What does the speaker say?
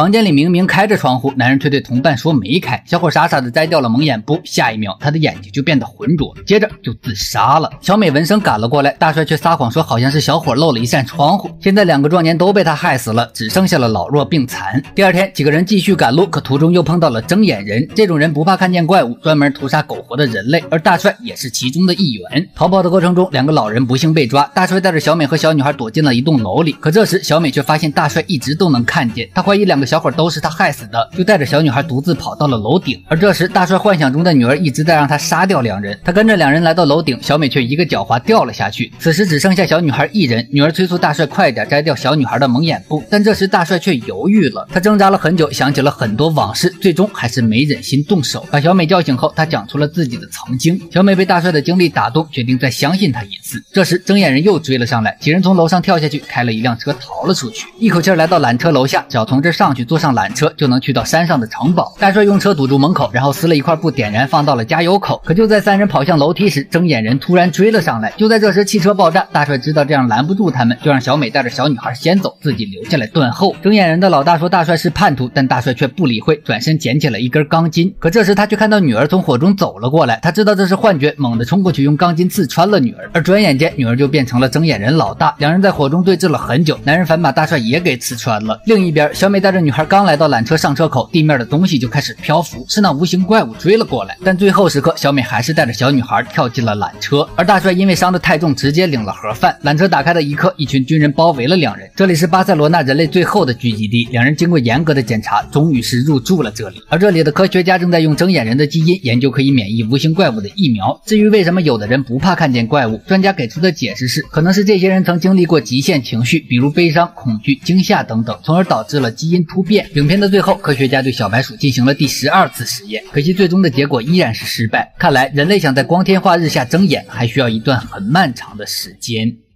房间里明明开着窗户，男人却对同伴说没开。小伙傻傻的摘掉了蒙眼布，下一秒他的眼睛就变得浑浊，接着就自杀了。小美闻声赶了过来，大帅却撒谎说好像是小伙漏了一扇窗户。现在2个壮年都被他害死了，只剩下了老弱病残。第二天，几个人继续赶路，可途中又碰到了睁眼人。这种人不怕看见怪物，专门屠杀苟活的人类，而大帅也是其中的一员。逃跑的过程中，2个老人不幸被抓，大帅带着小美和小女孩躲进了一栋楼里。可这时小美却发现大帅一直都能看见，她怀疑2个小伙都是他害死的，就带着小女孩独自跑到了楼顶。而这时大帅幻想中的女儿一直在让他杀掉2人，他跟着2人来到楼顶，小美却一个脚滑掉了下去。此时只剩下小女孩一人，女儿催促大帅快点摘掉小女孩的蒙眼布，但这时大帅却犹豫了。他挣扎了很久，想起了很多往事，最终还是没忍心动手。把小美叫醒后，他讲出了自己的曾经。小美被大帅的经历打动，决定再相信他一次。这时睁眼人又追了上来，几人从楼上跳下去，开了一辆车逃了出去。一口气来到缆车楼下，只要从这上去，坐上缆车就能去到山上的城堡。大帅用车堵住门口，然后撕了一块布点燃，放到了加油口。可就在3人跑向楼梯时，睁眼人突然追了上来。就在这时，汽车爆炸，大帅知道这样拦不住他们，就让小美带着小女孩先走，自己留下来断后。睁眼人的老大说大帅是叛徒，但大帅却不理会，转身捡起了一根钢筋。可这时他却看到女儿从火中走了过来，他知道这是幻觉，猛地冲过去用钢筋刺穿了女儿。而转眼间女儿就变成了睁眼人老大，2人在火中对峙了很久，男人反把大帅也给刺穿了。另一边，小美带着女孩刚来到缆车上车口，地面的东西就开始漂浮，是那无形怪物追了过来。但最后时刻，小美还是带着小女孩跳进了缆车，而大帅因为伤得太重，直接领了盒饭。缆车打开的一刻，一群军人包围了2人。这里是巴塞罗那人类最后的聚集地，2人经过严格的检查，终于是入住了这里。而这里的科学家正在用睁眼人的基因研究可以免疫无形怪物的疫苗。至于为什么有的人不怕看见怪物，专家给出的解释是，可能是这些人曾经历过极限情绪，比如悲伤、恐惧、惊吓等等，从而导致了基因突变。影片的最后，科学家对小白鼠进行了第12次实验，可惜最终的结果依然是失败。看来人类想在光天化日下睁眼，还需要一段很漫长的时间。